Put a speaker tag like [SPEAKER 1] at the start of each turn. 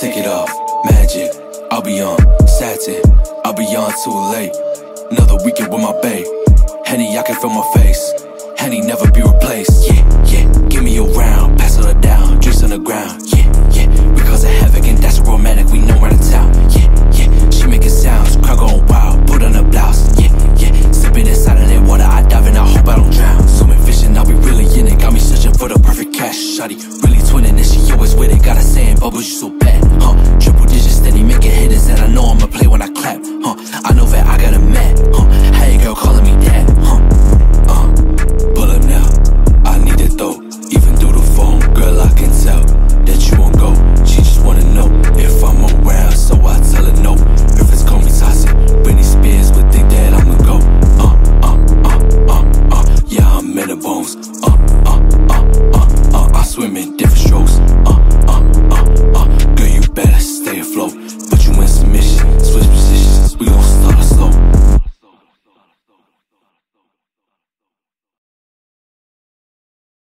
[SPEAKER 1] take it off, magic. I'll be on satin, I'll be on too late. Another weekend with my babe. Henny, I can feel my face. Henny never be replaced. Yeah, yeah, give me a round, pass it down, drinks on the ground. Yeah, yeah, we cause a havoc and that's romantic. We know right in town. Yeah, yeah, she making sounds, crowd going wild, put on a blouse. Yeah, yeah, sipping inside of that water, I dive in, I hope I don't drown. Swimming, fishing, I'll be really in it. Got me searching for the perfect cash. Shawty really twinning and she always with it. Got her saying, bubbles, you so bad, huh? Triple digits, steady making hitters, and I know I'ma play when I clap, huh? I know that I got a man, huh? Hey girl, calling me dad, huh? Pull up now, I need it though. Even through the phone, girl, I can tell that you won't go. She just wanna know if I'm around, so I tell her no. If it's call me toxic, Britney Spears would think that I'ma go. Yeah, I'm in the bones. I'm swimming different.